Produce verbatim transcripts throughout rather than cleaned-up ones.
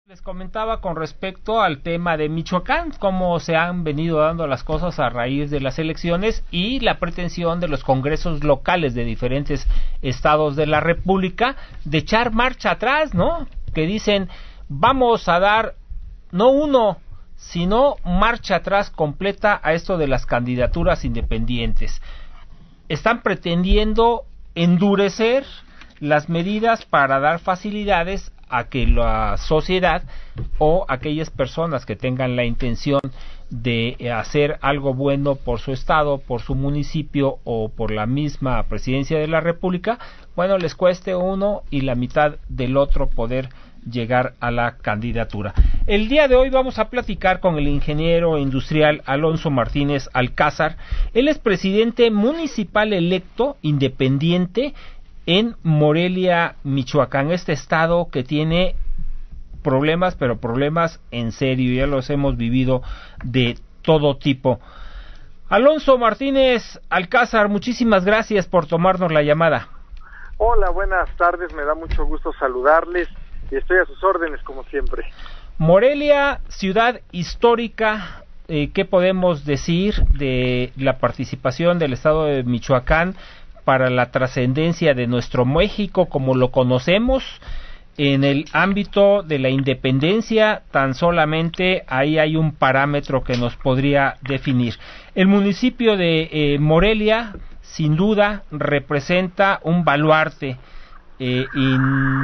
Les comentaba con respecto al tema de Michoacán, cómo se han venido dando las cosas a raíz de las elecciones y la pretensión de los congresos locales de diferentes estados de la República de echar marcha atrás, ¿no? Que dicen, vamos a dar no uno, sino marcha atrás completa a esto de las candidaturas independientes. Están pretendiendo endurecer las medidas para dar facilidades a que la sociedad o aquellas personas que tengan la intención de hacer algo bueno por su estado, por su municipio o por la misma presidencia de la República, bueno, les cueste uno y la mitad del otro poder llegar a la candidatura. El día de hoy vamos a platicar con el ingeniero industrial Alonso Martínez Alcázar. Él es presidente municipal electo independiente en Morelia, Michoacán, este estado que tiene problemas, pero problemas en serio, ya los hemos vivido de todo tipo. Alonso Martínez Alcázar, muchísimas gracias por tomarnos la llamada. Hola, buenas tardes, me da mucho gusto saludarles y estoy a sus órdenes como siempre. Morelia, ciudad histórica, eh, ¿qué podemos decir de la participación del estado de Michoacán para la trascendencia de nuestro México como lo conocemos? En el ámbito de la independencia, tan solamente ahí hay un parámetro que nos podría definir. El municipio de eh, Morelia, sin duda, representa un baluarte eh, in,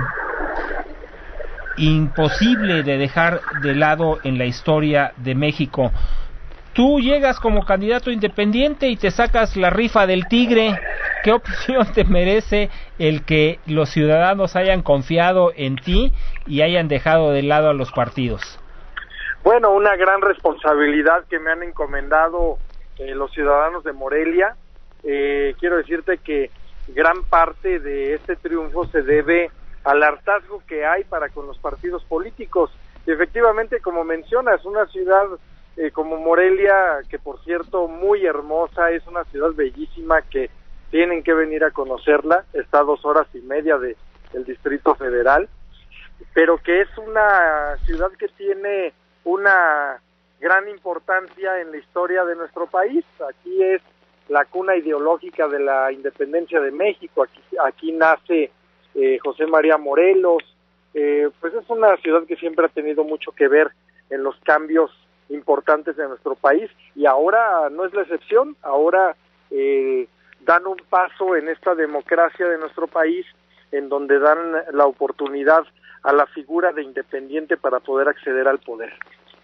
imposible de dejar de lado en la historia de México. Tú llegas como candidato independiente y te sacas la rifa del tigre. ¿Qué opinión te merece el que los ciudadanos hayan confiado en ti y hayan dejado de lado a los partidos? Bueno, una gran responsabilidad que me han encomendado eh, los ciudadanos de Morelia. Eh, quiero decirte que gran parte de este triunfo se debe al hartazgo que hay para con los partidos políticos. Y efectivamente, como mencionas, una ciudad Eh, como Morelia, que por cierto muy hermosa, es una ciudad bellísima que tienen que venir a conocerla, está a dos horas y media de, del Distrito Federal, pero que es una ciudad que tiene una gran importancia en la historia de nuestro país. Aquí es la cuna ideológica de la independencia de México, aquí, aquí nace eh, José María Morelos, eh, pues es una ciudad que siempre ha tenido mucho que ver en los cambios importantes de nuestro país y ahora no es la excepción. Ahora eh, dan un paso en esta democracia de nuestro país en donde dan la oportunidad a la figura de independiente para poder acceder al poder.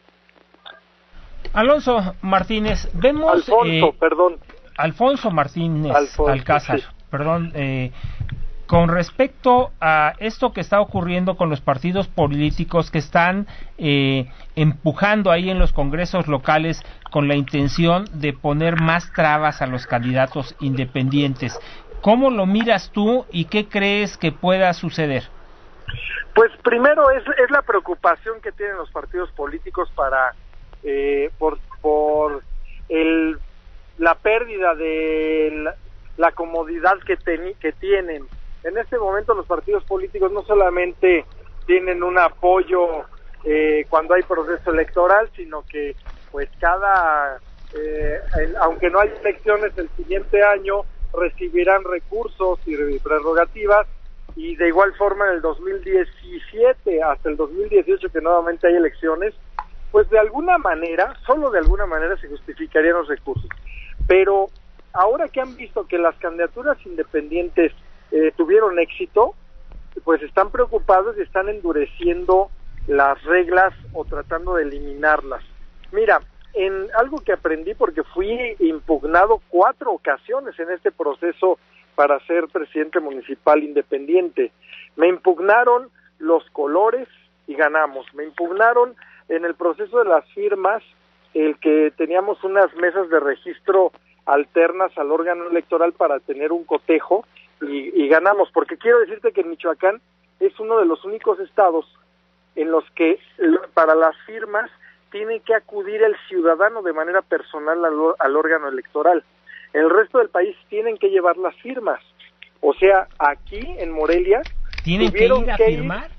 Alonso Martínez, vemos... Alfonso, eh, perdón. Alfonso Martínez Alfonso, Alcázar, sí. perdón, eh, con respecto a esto que está ocurriendo con los partidos políticos que están eh, empujando ahí en los congresos locales con la intención de poner más trabas a los candidatos independientes, ¿cómo lo miras tú y qué crees que pueda suceder? Pues primero es, es la preocupación que tienen los partidos políticos para eh, por, por el, la pérdida de la, la comodidad que, ten, que tienen. En este momento los partidos políticos no solamente tienen un apoyo eh, cuando hay proceso electoral, sino que pues cada, eh, el, aunque no hay elecciones el siguiente año, recibirán recursos y prerrogativas, y de igual forma en el dos mil diecisiete hasta el dos mil dieciocho, que nuevamente hay elecciones, pues de alguna manera, solo de alguna manera se justificarían los recursos. Pero ahora que han visto que las candidaturas independientes Eh, tuvieron éxito, pues están preocupados y están endureciendo las reglas o tratando de eliminarlas. Mira, en algo que aprendí, porque fui impugnado cuatro ocasiones en este proceso para ser presidente municipal independiente. Me impugnaron los colores y ganamos. Me impugnaron en el proceso de las firmas el que teníamos unas mesas de registro alternas al órgano electoral para tener un cotejo, Y, y ganamos, porque quiero decirte que Michoacán es uno de los únicos estados en los que para las firmas tiene que acudir el ciudadano de manera personal al, al órgano electoral. En el resto del país tienen que llevar las firmas. O sea, aquí en Morelia ¿Tienen que ir a que firmar? Ir,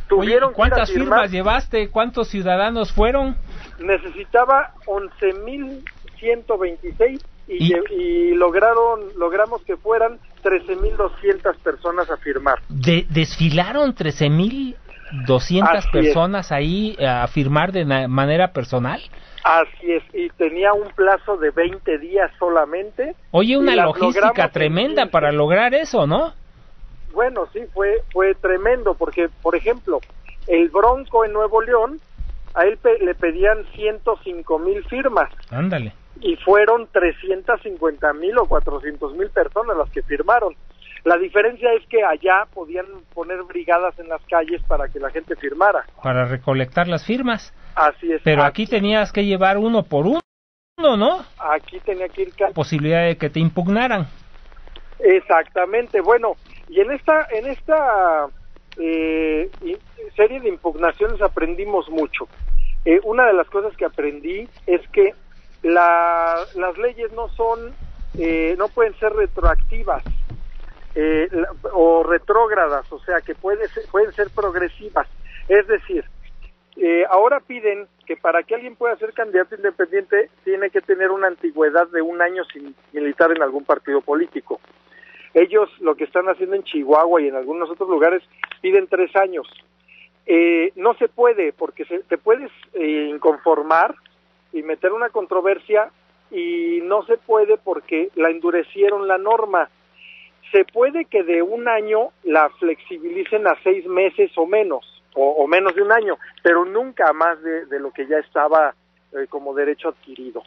Tuvieron Oye, ¿cuántas que ir a firmar. firmas llevaste? ¿Cuántos ciudadanos fueron? Necesitaba once mil ciento veintiséis y, ¿Y? y lograron logramos que fueran trece mil doscientas personas a firmar. De, ¿Desfilaron trece mil doscientas personas es. ahí a firmar de na- manera personal? Así es, y tenía un plazo de veinte días solamente. Oye, una logística tremenda para lograr eso, ¿no? Bueno, sí, fue fue tremendo, porque, por ejemplo, el Bronco en Nuevo León, a él pe- le pedían ciento cinco mil firmas. Ándale. Y fueron trescientas cincuenta mil o cuatrocientas mil personas las que firmaron. La diferencia es que allá podían poner brigadas en las calles para que la gente firmara. Para recolectar las firmas. Así es. Pero aquí, aquí tenías que llevar uno por uno, ¿no? Aquí tenía que ir... Ca- posibilidad de que te impugnaran. Exactamente. Bueno, y en esta en esta eh, serie de impugnaciones aprendimos mucho. Eh, una de las cosas que aprendí es que la, las leyes no son, eh, no pueden ser retroactivas eh, la, o retrógradas, o sea que puede ser, pueden ser progresivas. Es decir, eh, ahora piden que para que alguien pueda ser candidato independiente tiene que tener una antigüedad de un año sin militar en algún partido político. Ellos lo que están haciendo en Chihuahua y en algunos otros lugares piden tres años. Eh, no se puede porque se, te puedes eh, inconformar y meter una controversia y no se puede porque la endurecieron la norma. Se puede que de un año la flexibilicen a seis meses o menos, o, o menos de un año, pero nunca más de, de lo que ya estaba eh, como derecho adquirido.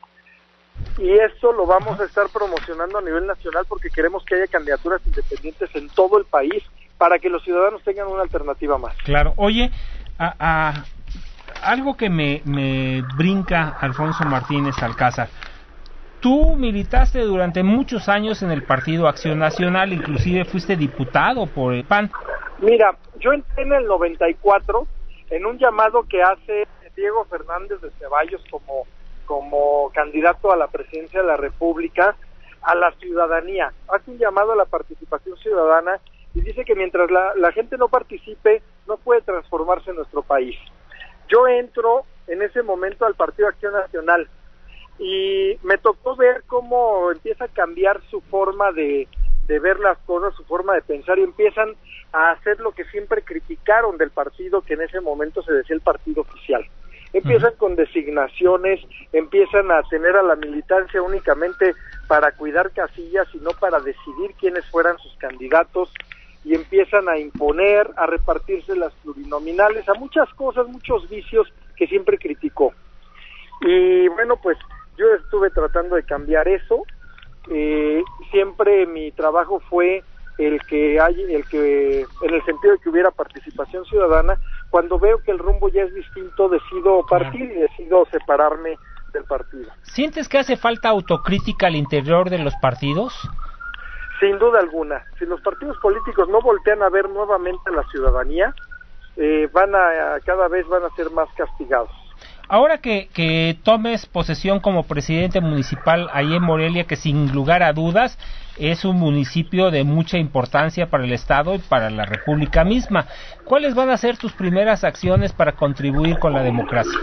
Y esto lo vamos a estar promocionando a nivel nacional porque queremos que haya candidaturas independientes en todo el país para que los ciudadanos tengan una alternativa más. Claro. Oye, a, a, algo que me, me brinca Alfonso Martínez Alcázar. Tú militaste durante muchos años en el Partido Acción Nacional, inclusive fuiste diputado por el P A N. Mira, yo entré en el noventa y cuatro en un llamado que hace Diego Fernández de Ceballos como, como candidato a la presidencia de la República a la ciudadanía. Hace un llamado a la participación ciudadana y dice que mientras la, la gente no participe, no puede transformarse nuestro país. Yo entro en ese momento al Partido Acción Nacional y me tocó ver cómo empieza a cambiar su forma de, de ver las cosas, su forma de pensar, y empiezan a hacer lo que siempre criticaron del partido, que en ese momento se decía el partido oficial. Empiezan uh-huh. con designaciones, empiezan a tener a la militancia únicamente para cuidar casillas y no para decidir quiénes fueran sus candidatos, y empiezan a imponer, a repartirse las plurinominales, a muchas cosas, muchos vicios que siempre criticó. Y bueno, pues yo estuve tratando de cambiar eso. Eh, siempre mi trabajo fue el que hay, el que, en el sentido de que hubiera participación ciudadana. Cuando veo que el rumbo ya es distinto, decido partir y decido separarme del partido. ¿Sientes que hace falta autocrítica al interior de los partidos? Sin duda alguna. Si los partidos políticos no voltean a ver nuevamente a la ciudadanía, eh, van a, cada vez van a ser más castigados. Ahora que, que tomes posesión como presidente municipal ahí en Morelia, que sin lugar a dudas es un municipio de mucha importancia para el Estado y para la República misma, ¿cuáles van a ser tus primeras acciones para contribuir con la democracia?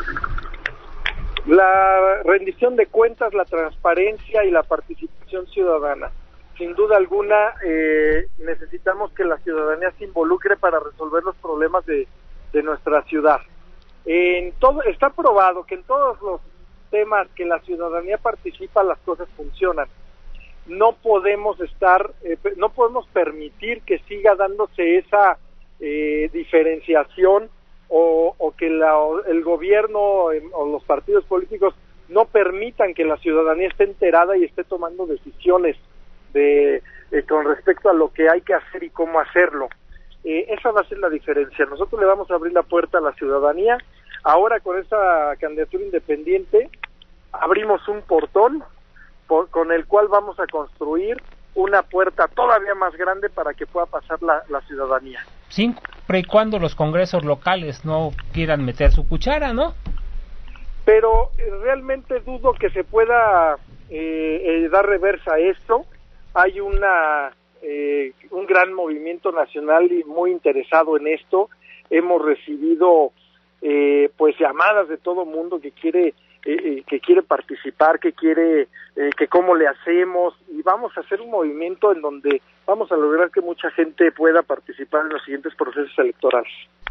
La rendición de cuentas, la transparencia y la participación ciudadana. Sin duda alguna, eh, necesitamos que la ciudadanía se involucre para resolver los problemas de, de nuestra ciudad. En todo, está probado que en todos los temas que la ciudadanía participa, las cosas funcionan. No podemos estar, eh, no podemos permitir que siga dándose esa eh, diferenciación o, o que la, el gobierno eh, o los partidos políticos no permitan que la ciudadanía esté enterada y esté tomando decisiones de eh, con respecto a lo que hay que hacer y cómo hacerlo. Eh, esa va a ser la diferencia. Nosotros le vamos a abrir la puerta a la ciudadanía. Ahora con esta candidatura independiente abrimos un portón por, con el cual vamos a construir una puerta todavía más grande para que pueda pasar la, la ciudadanía. Siempre y cuando los congresos locales no quieran meter su cuchara, ¿no? Pero eh, realmente dudo que se pueda eh, eh, dar reversa a esto. Hay una... Eh, un gran movimiento nacional y muy interesado en esto. hemos recibido eh, pues llamadas de todo mundo que quiere eh, que quiere participar, que quiere eh, que cómo le hacemos, y vamos a hacer un movimiento en donde vamos a lograr que mucha gente pueda participar en los siguientes procesos electorales.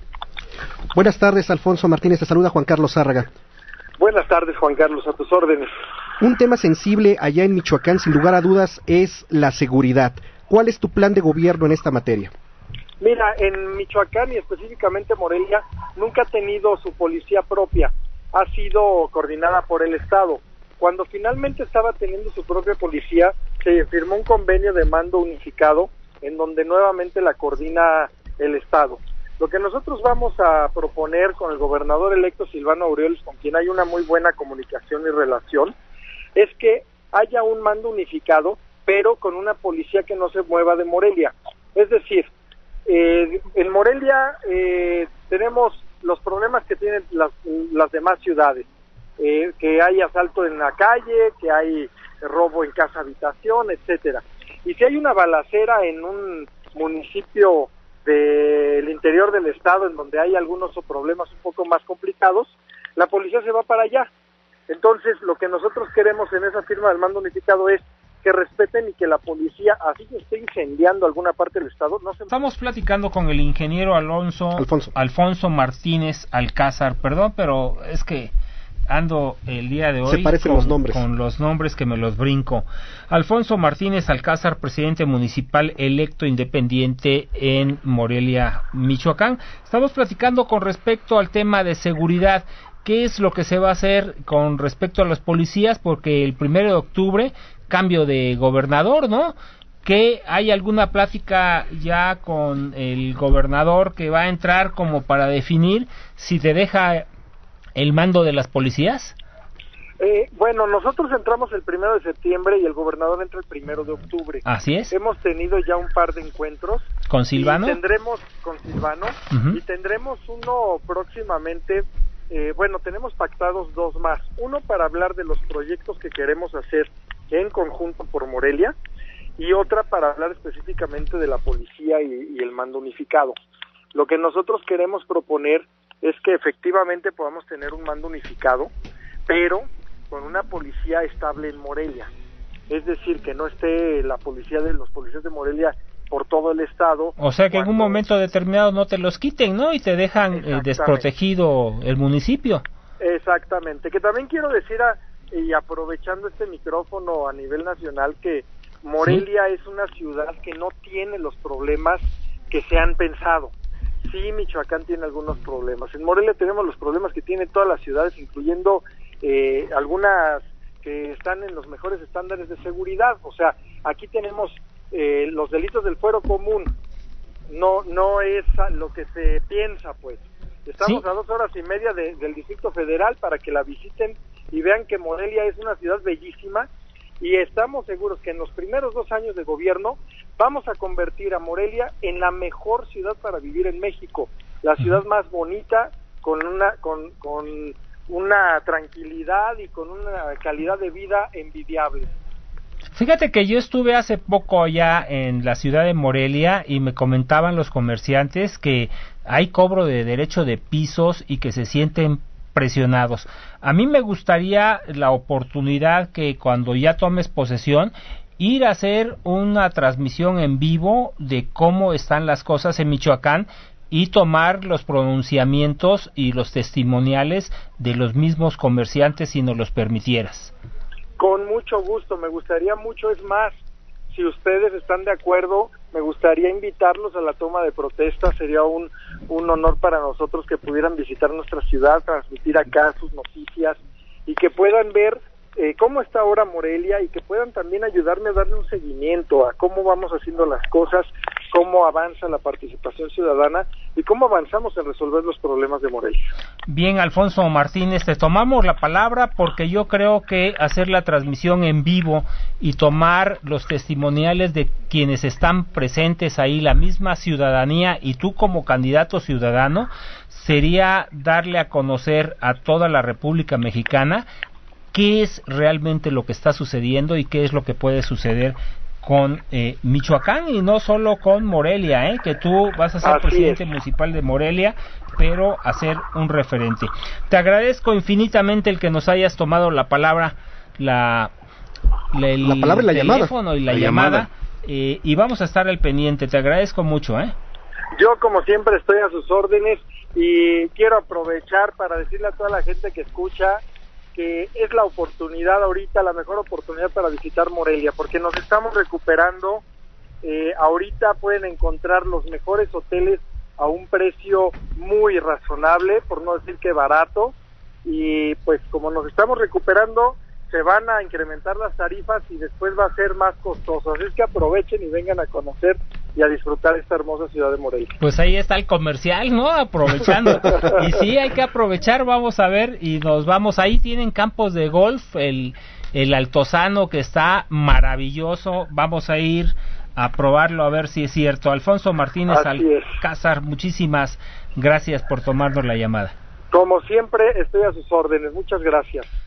Buenas tardes, Alfonso Martínez, te saluda Juan Carlos Zárraga. Buenas tardes, Juan Carlos, a tus órdenes. Un tema sensible allá en Michoacán, sin lugar a dudas, es la seguridad. ¿Cuál es tu plan de gobierno en esta materia? Mira, en Michoacán y específicamente Morelia nunca ha tenido su policía propia, ha sido coordinada por el Estado. Cuando finalmente estaba teniendo su propia policía, se firmó un convenio de mando unificado en donde nuevamente la coordina el Estado. Lo que nosotros vamos a proponer con el gobernador electo Silvano Aureoles, con quien hay una muy buena comunicación y relación, es que haya un mando unificado, pero con una policía que no se mueva de Morelia. Es decir, eh, en Morelia eh, tenemos los problemas que tienen las, las demás ciudades, eh, que hay asalto en la calle, que hay robo en casa habitación, etcétera. Y si hay una balacera en un municipio del interior del estado en donde hay algunos problemas un poco más complicados, la policía se va para allá. Entonces, lo que nosotros queremos en esa firma del mando unificado es que respeten y que la policía, así que esté incendiando alguna parte del estado, no se... Estamos platicando con el ingeniero Alonso Alfonso, Alfonso Martínez Alcázar, perdón, pero es que ando el día de hoy se parecen con, los nombres. con los nombres que me los brinco. Alfonso Martínez Alcázar, presidente municipal electo independiente en Morelia, Michoacán. Estamos platicando con respecto al tema de seguridad. ¿Qué es lo que se va a hacer con respecto a los policías? Porque el primero de octubre, cambio de gobernador, ¿no? ¿Que hay alguna plática ya con el gobernador que va a entrar como para definir si te deja el mando de las policías? Eh, bueno, nosotros entramos el primero de septiembre y el gobernador entra el primero de octubre. Así es. Hemos tenido ya un par de encuentros. ¿Con Silvano? Y tendremos con Silvano, uh-huh. y tendremos uno próximamente. Eh, bueno, tenemos pactados dos más. Uno para hablar de los proyectos que queremos hacer en conjunto por Morelia, y otra para hablar específicamente de la policía y, y el mando unificado. Lo que nosotros queremos proponer es que efectivamente podamos tener un mando unificado, pero con una policía estable en Morelia. Es decir, que no esté la policía de los policías de Morelia por todo el estado. O sea, que cuando... en un momento determinado no te los quiten, ¿no? Y te dejan eh, desprotegido el municipio. Exactamente. Que también quiero decir, a, y aprovechando este micrófono a nivel nacional, que Morelia ¿Sí? es una ciudad que no tiene los problemas que se han pensado. Sí, Michoacán tiene algunos problemas. En Morelia tenemos los problemas que tienen todas las ciudades, incluyendo eh, algunas que están en los mejores estándares de seguridad. O sea, aquí tenemos eh, los delitos del fuero común. No, no es lo que se piensa, pues. Estamos ¿Sí? a dos horas y media de, del Distrito Federal para que la visiten y vean que Morelia es una ciudad bellísima, y estamos seguros que en los primeros dos años de gobierno vamos a convertir a Morelia en la mejor ciudad para vivir en México, la ciudad uh-huh. más bonita, con una con, con una tranquilidad y con una calidad de vida envidiable. Fíjate que yo estuve hace poco allá en la ciudad de Morelia y me comentaban los comerciantes que hay cobro de derecho de pisos y que se sienten presionados. A mí me gustaría la oportunidad que cuando ya tomes posesión, ir a hacer una transmisión en vivo de cómo están las cosas en Michoacán y tomar los pronunciamientos y los testimoniales de los mismos comerciantes si nos los permitieras. Con mucho gusto, me gustaría mucho, es más, si ustedes están de acuerdo, me gustaría invitarlos a la toma de protesta. Sería un, un honor para nosotros que pudieran visitar nuestra ciudad, transmitir acá sus noticias y que puedan ver eh, cómo está ahora Morelia y que puedan también ayudarme a darle un seguimiento a cómo vamos haciendo las cosas, cómo avanza la participación ciudadana y cómo avanzamos en resolver los problemas de Morelia. Bien, Alfonso Martínez, te tomamos la palabra porque yo creo que hacer la transmisión en vivo y tomar los testimoniales de quienes están presentes ahí, la misma ciudadanía y tú como candidato ciudadano, sería darle a conocer a toda la República Mexicana qué es realmente lo que está sucediendo y qué es lo que puede suceder con eh, Michoacán y no solo con Morelia, ¿eh? Que tú vas a ser Así presidente es. municipal de Morelia, pero a ser un referente. Te agradezco infinitamente el que nos hayas tomado la palabra, la, la, el La palabra y la teléfono llamada. y la, La llamada, llamada. eh, y vamos a estar al pendiente. Te agradezco mucho, ¿eh? Yo, como siempre, estoy a sus órdenes y quiero aprovechar para decirle a toda la gente que escucha que es la oportunidad ahorita, la mejor oportunidad para visitar Morelia, porque nos estamos recuperando. Eh, ahorita pueden encontrar los mejores hoteles a un precio muy razonable, por no decir que barato, y pues como nos estamos recuperando, se van a incrementar las tarifas y después va a ser más costoso, así es que aprovechen y vengan a conocer y a disfrutar esta hermosa ciudad de Morelia. Pues ahí está el comercial, ¿no? Aprovechando. Y sí, hay que aprovechar, vamos a ver, y nos vamos. Ahí tienen campos de golf, el, el Altozano, que está maravilloso. Vamos a ir a probarlo a ver si es cierto. Alfonso Martínez Alcázar, muchísimas gracias por tomarnos la llamada. Como siempre, estoy a sus órdenes. Muchas gracias.